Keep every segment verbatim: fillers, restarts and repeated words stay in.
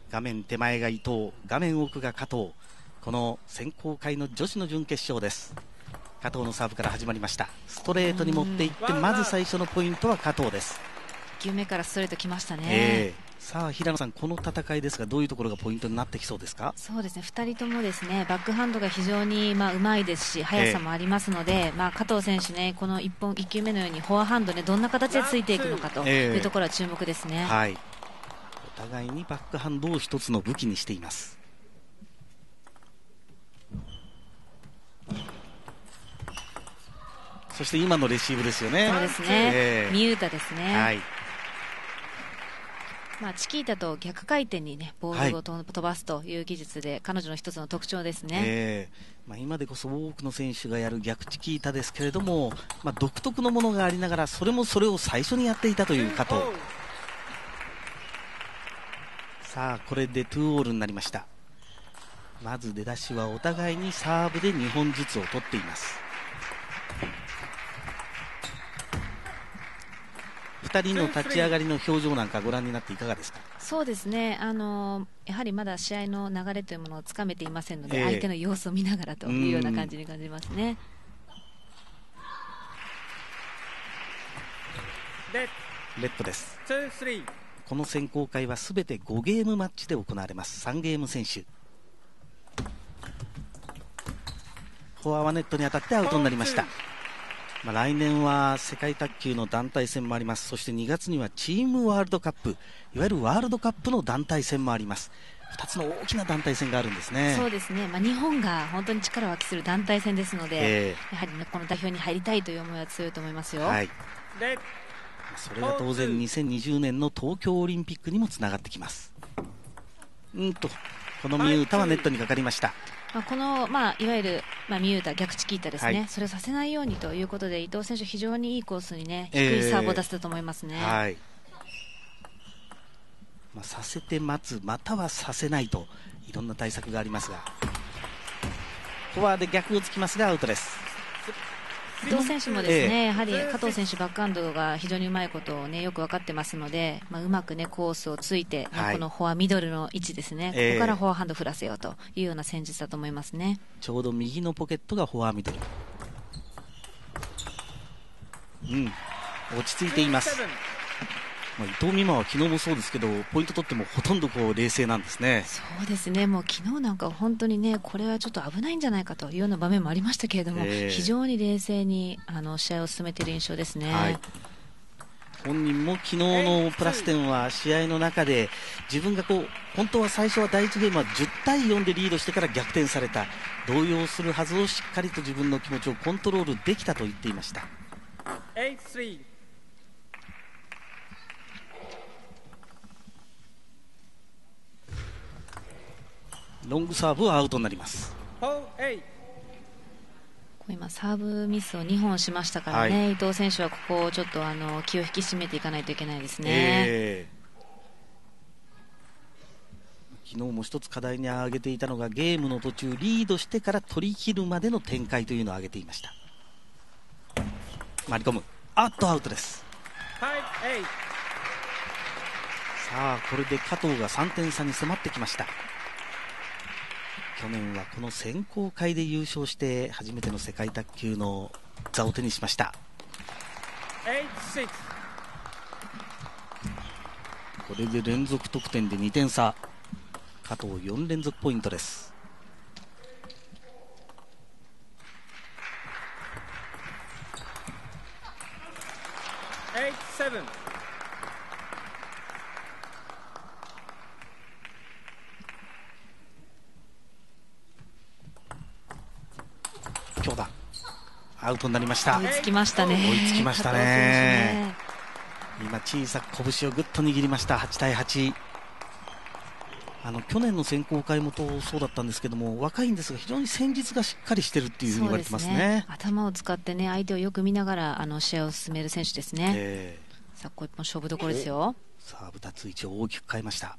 画面手前が伊藤、画面奥が加藤。この選考会の女子の準決勝です。加藤のサーブから始まりました。ストレートに持っていってまず最初のポイントは加藤です。 いっ球目からストレートきましたね、 えー、さあ平野さん、この戦いですがどういうところがポイントになってきそうですか？ そうですね、ふたりともですねバックハンドが非常にまあうまいですし速さもありますので、えーまあ、加藤選手ねこのいっぽんいっ球目のようにフォアハンドねどんな形でついていくのかというところは注目ですね、 えーはい、お互いにバックハンドを一つの武器にしています。そして今のレシーブですよね。 そうですね、えー、ミュータですね、はい、まあ、チキータと逆回転に、ね、ボールをと、はい、飛ばすという技術で彼女の一つの特徴ですね、 えーまあ、今でこそ多くの選手がやる逆チキータですけれども、まあ、独特のものがありながらそれもそれを最初にやっていたという加藤。さあこれでツーオールになりました。まず出だしはお互いにサーブでにほんずつを取っています。ふたりの立ち上がりの表情なんかご覧になっていかがですか？ そうですね、あのやはりまだ試合の流れというものをつかめていませんので、えー、相手の様子を見ながらというような感じに感じますね。レッドです。この選考会はすべてごゲームマッチで行われます。さんゲーム選手。フォアはネットに当たってアウトになりました。まあ、来年は世界卓球の団体戦もあります。そしてにがつにはチームワールドカップ、いわゆるワールドカップの団体戦もあります。ふたつの大きな団体戦があるんですね。 そうですね、まあ、日本が本当に力を発揮する団体戦ですので、えー、やはり、ね、この代表に入りたいという思いは強いと思いますよ、はい、 それが当然にせんにじゅうねんの東京オリンピックにもつながってきます。うんとこのミュータはネットにかかりました。 まあ、この、まあ、いわゆる、まあ、ミュータ逆チキータですね、はい、それをさせないようにということで伊藤選手非常にいいコースに、ね、低いサーブを出せたと思いますね、えーはい、 まあ、させて待つまたはさせないといろんな対策がありますがフォアで逆をつきますがアウトです。 伊藤選手もですね、えー、やはり加藤選手バックハンドが非常にうまいことを、ね、よく分かってますので、まあ、うまく、ね、コースをついて、はい、このフォアミドルの位置ですね、えー、ここからフォアハンド振らせようというような戦術だと思いますね。 ちょうど右のポケットがフォアミドル、うん、落ち着いています。まあ、伊藤美誠は昨日もそうですけどポイント取ってもほとんどこう冷静なんですね。 そうですね、もう昨日なんか本当にねこれはちょっと危ないんじゃないかというような場面もありましたけれども、えー、非常に冷静にあの試合を進めている印象ですね、はい、 本人も昨日のプラス点は試合の中で自分がこう本当は最初はだいいちゲームはじゅうたいよんでリードしてから逆転された、動揺するはずをしっかりと自分の気持ちをコントロールできたと言っていました。ロングサーブはアウトになります。 今サーブミスをにほんしましたからね、はい、伊藤選手はここをちょっとあの気を引き締めていかないといけないですね、えー、昨日も一つ課題に挙げていたのがゲームの途中リードしてから取り切るまでの展開というのを挙げていました。回り込む、あっとアウトです。さあこれで加藤がさんてん差に迫ってきました。去年はこの選考会で優勝して初めての世界卓球の座を手にしました。これで連続得点でにてん差、加藤よん連続ポイントです。強打アウトになりました。 追いつきましたね。 追いつきましたね。今小さく拳をぐっと握りました。はちたいはち。あの去年の選考会もそうだったんですけども若いんですが非常に戦術がしっかりしているっていうふうに言われてます ね, すね頭を使ってね相手をよく見ながらあの試合を進める選手ですね、えー、さあこれも勝負どころですよ。 サーブ立つ位置を大きく変えました。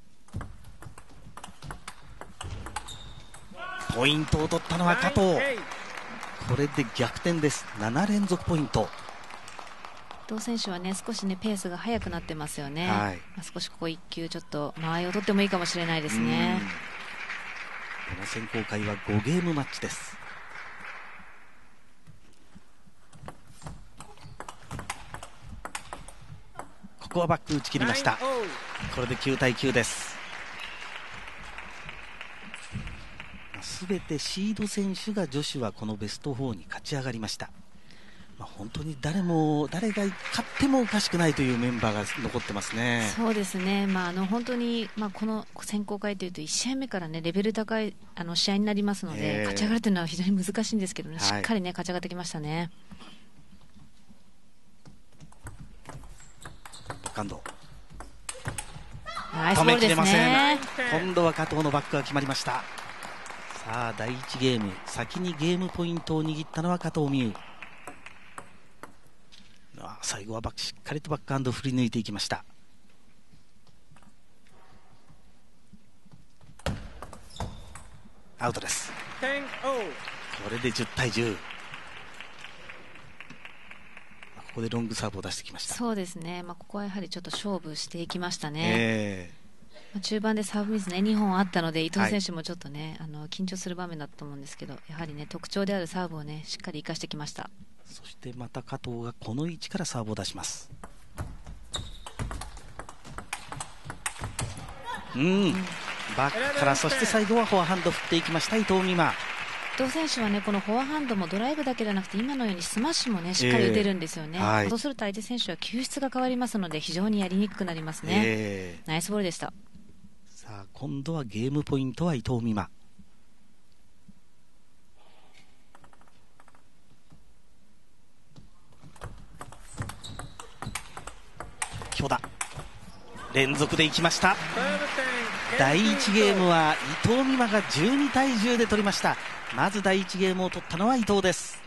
ポイントを取ったのは加藤。これで逆転です。なな連続ポイント。 伊藤選手はね少しねペースが速くなってますよね、 はい、 まあ、少しここいっ球ちょっと間合いを取ってもいいかもしれないですね。 この選考会はごゲームマッチです。ここはバック打ち切りました。これできゅうたいきゅうです。すべてシード選手が女子はこのベストよんに勝ち上がりました。まあ、本当に誰も誰が勝ってもおかしくないというメンバーが残ってますね。 そうですね、まあ、あの本当に、まあ、この選考会というといち試合目から、ね、レベル高いあの試合になりますので、えー、勝ち上がるというのは非常に難しいんですけどね、はい、しっかり、ね、勝ち上がってきましたね。 バックハンドナイスボールですね。 今度は加藤のバックが決まりました。さあだいいちゲーム、先にゲームポイントを握ったのは加藤未唯。最後はバックしっかりとバックハンド振り抜いていきました。アウトです。これでじゅうたいじゅう。ここでロングサーブを出してきました。 そうですね、まあ、ここはやはりちょっと勝負していきましたね、 えー、中盤でサーブミスねにほんあったので伊藤選手もちょっとね、はい、あの緊張する場面だったと思うんですけど、やはりね特徴であるサーブをねしっかり生かしてきました。 そしてまた加藤がこの位置からサーブを出します。うん、バックからそして最後はフォアハンド振っていきました伊藤美誠。 伊藤選手はねこのフォアハンドもドライブだけではなくて今のようにスマッシュもねしっかり打てるんですよね、えーはい、そうすると相手選手は球質が変わりますので非常にやりにくくなりますね、えー、ナイスボールでした。 さあ今度はゲームポイントは伊藤美誠。強打連続でいきました。だいいちゲームは伊藤美誠がじゅうにたいじゅうで取りました。まずだいいちゲームを取ったのは伊藤です。